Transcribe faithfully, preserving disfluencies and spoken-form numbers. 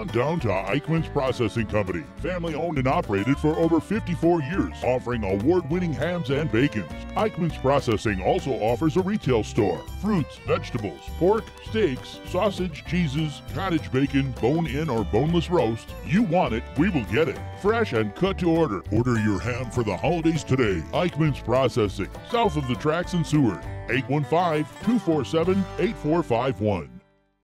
on down to Eickman's Processing Company. Family owned and operated for over fifty-four years, offering award-winning hams and bacons. Eickman's Processing also offers a retail store. Fruits, vegetables, pork, steaks, sausage, cheeses, cottage bacon, bone-in or boneless roast. You want it, we will get it. Fresh and cut to order. Order your ham for the holidays today. Eickman's Processing, south of the tracks in Seward. eight one five, two four seven, eight four five one.